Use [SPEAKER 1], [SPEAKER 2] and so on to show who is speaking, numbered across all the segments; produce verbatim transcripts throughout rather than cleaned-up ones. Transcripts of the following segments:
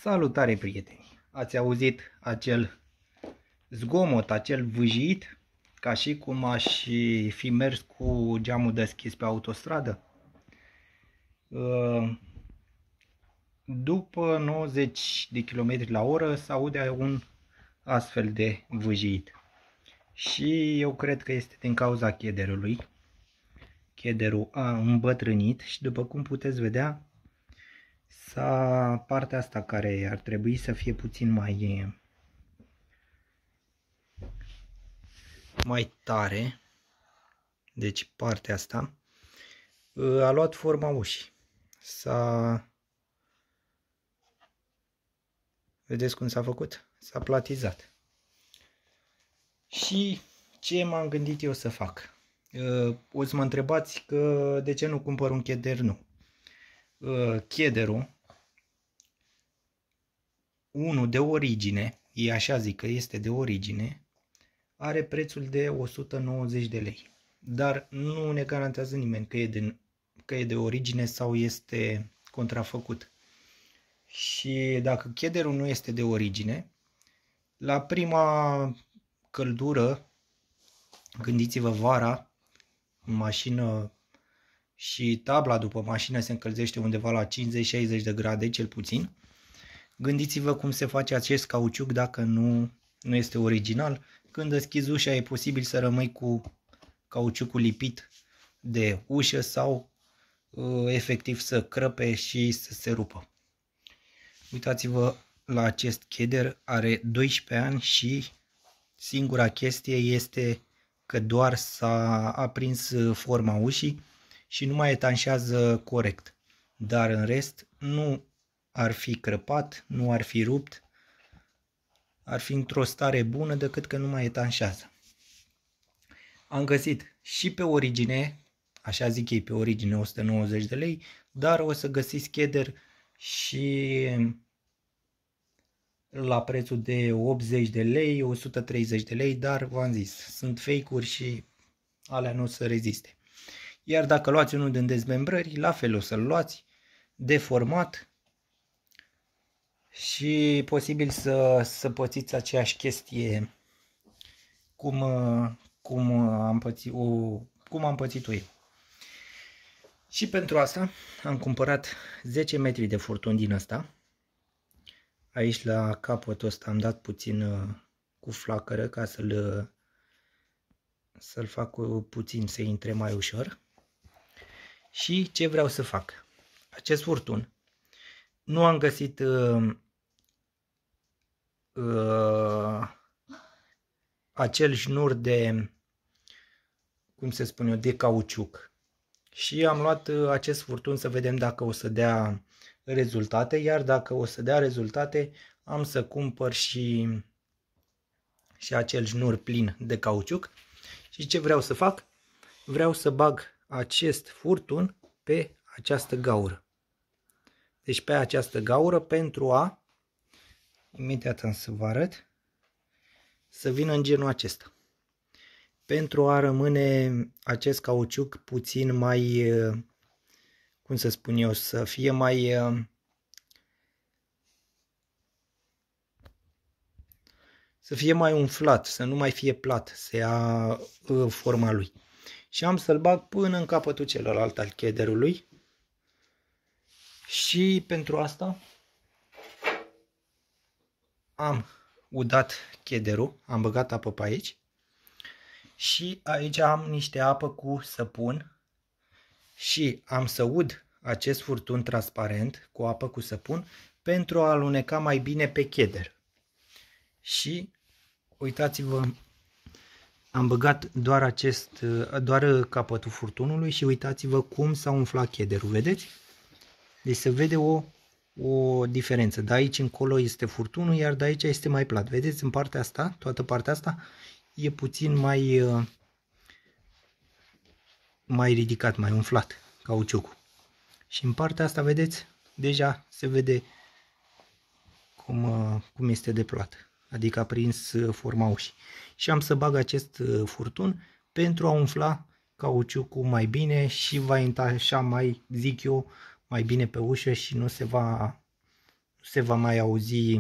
[SPEAKER 1] Salutare, prieteni! Ați auzit acel zgomot, acel vâjit, ca și cum aș fi mers cu geamul deschis pe autostradă? După nouăzeci de kilometri la oră se aude un astfel de vâjit. Și eu cred că este din cauza chederului. Chederul a îmbătrânit și, după cum puteți vedea, sa partea asta care ar trebui să fie puțin mai mai tare, deci partea asta a luat forma ușii. S-a Vedeți cum s-a făcut? S-a platizat. Și ce m-am gândit eu să fac? O să mă întrebați că de ce nu cumpăr un cheder nou. Chederul, unul de origine, e așa zic că este de origine, are prețul de o sută nouăzeci de lei. Dar nu ne garantează nimeni că e de, că e de origine sau este contrafăcut. Și dacă chederul nu este de origine, la prima căldură, gândiți-vă vara, în mașină și tabla după mașină se încălzește undeva la cincizeci șaizeci de grade cel puțin. Gândiți-vă cum se face acest cauciuc dacă nu, nu este original. Când deschizi ușa e posibil să rămâi cu cauciucul lipit de ușă sau uh, efectiv să crăpe și să se rupă. Uitați-vă la acest cheder, are doisprezece ani și singura chestie este că doar s-a aprins forma ușii și nu mai etanșează corect. Dar în rest nu ar fi crăpat, nu ar fi rupt, ar fi într-o stare bună decât că nu mai etanșează. Am găsit și pe origine, așa zic ei, pe origine o sută nouăzeci de lei, dar o să găsiți cheder și la prețul de optzeci de lei, o sută treizeci de lei, dar v-am zis, sunt fake-uri și alea nu o să reziste. Iar dacă luați unul din dezmembrări, la fel o să-l luați, deformat și posibil să, să pățiți aceeași chestie cum, cum, am pățit, o, cum am pățit-o eu. Și pentru asta am cumpărat zece metri de furtun din ăsta. Aici la capătul ăsta am dat puțin cu flacără ca să-l să-l fac puțin să intre mai ușor. Și ce vreau să fac? Acest furtun nu am găsit uh, uh, acel șnur de, cum se spune eu, de cauciuc. Și am luat uh, acest furtun să vedem dacă o să dea rezultate, iar dacă o să dea rezultate, am să cumpăr și, și acel șnur plin de cauciuc. Și ce vreau să fac? Vreau să bag acest furtun pe această gaură. Deci pe această gaură pentru a, imediat am să vă arăt, să vină în genul acesta. Pentru a rămâne acest cauciuc puțin mai, cum să spun eu, să fie mai să fie mai umflat, să nu mai fie plat, să ia forma lui. Și am să-l bag până în capătul celălalt al chederului. Și pentru asta am udat chederul, am băgat apă pe aici. Și aici am niște apă cu săpun. Și am să ud acest furtun transparent cu apă cu săpun pentru a aluneca mai bine pe cheder. Și uitați-vă, am băgat doar acest, doar capătul furtunului și uitați-vă cum s-a umflat chederul, vedeți? Deci se vede o, o diferență. De aici încolo este furtunul, iar de aici este mai plat. Vedeți, în partea asta, toată partea asta e puțin mai mai ridicat, mai umflat cauciucul. Și în partea asta, vedeți, deja se vede cum, cum este de plat. Adică a prins forma ușii. Și am să bag acest furtun pentru a umfla cauciucul mai bine și va intra așa mai, zic eu, mai bine pe ușă și nu se va, se va mai auzi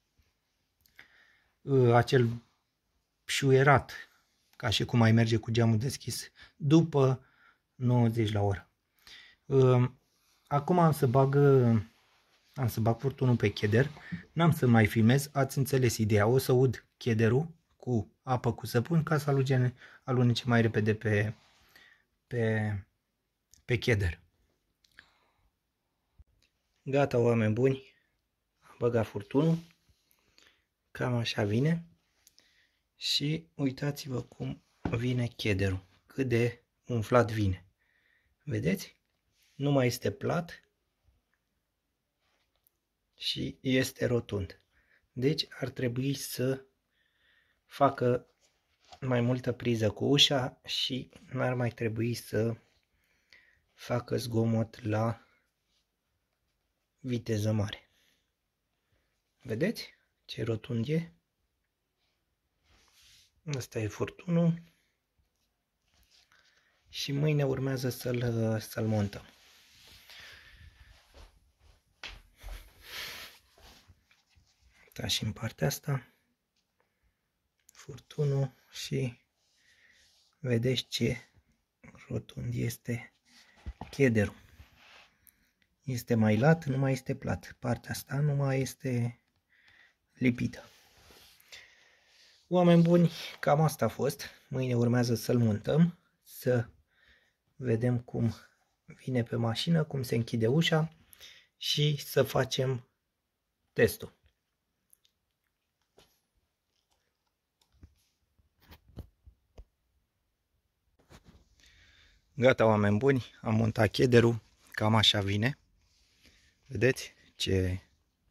[SPEAKER 1] uh, acel șuierat, ca și cum mai merge cu geamul deschis, după nouăzeci la oră. Uh, acum am să bag, uh, am să bag furtunul pe cheder, n-am să mai filmez, ați înțeles ideea, o să ud chederul cu apă cu săpun ca să alunece, alunece mai repede pe, pe, pe cheder. Gata, oameni buni, am băgat furtunul, cam așa vine și uitați-vă cum vine chederul, cât de umflat vine. Vedeți? Nu mai este plat și este rotund. Deci ar trebui să facă mai multă priză cu ușa și n-ar mai trebui să facă zgomot la viteză mare. Vedeți ce rotund e? Asta e furtunul și mâine urmează să-l să-l montăm. Da, și în partea asta furtunul și vedeți ce rotund este chederul. Este mai lat, nu mai este plat. Partea asta nu mai este lipită. Oameni buni, cam asta a fost. Mâine urmează să-l montăm, să vedem cum vine pe mașină, cum se închide ușa și să facem testul. Gata, oameni buni, am montat chederul, cam așa vine. Vedeți ce,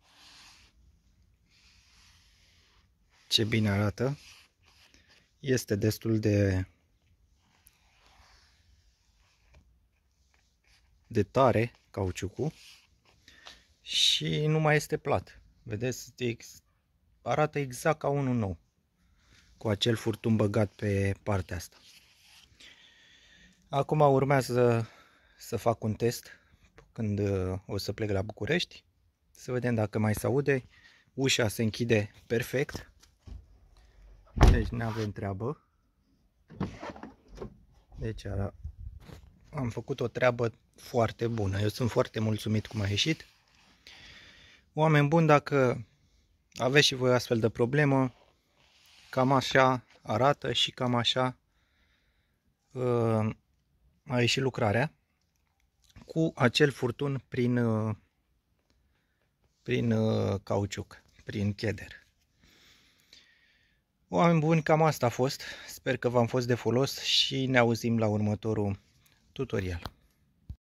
[SPEAKER 1] ce bine arată. Este destul de, de tare cauciucul și nu mai este plat. Vedeți, arată exact ca unul nou, cu acel furtun băgat pe partea asta. Acum urmează să fac un test când o să plec la București, să vedem dacă mai se aude. Ușa se închide perfect, deci nu avem treabă. Deci am făcut o treabă foarte bună. Eu sunt foarte mulțumit cum a ieșit. Oameni buni, dacă aveți și voi astfel de problemă, cam așa arată și cam așa uh, a ieșit lucrarea cu acel furtun prin, uh, prin uh, cauciuc, prin cheder. Oameni buni, cam asta a fost. Sper că v-am fost de folos și ne auzim la următorul tutorial.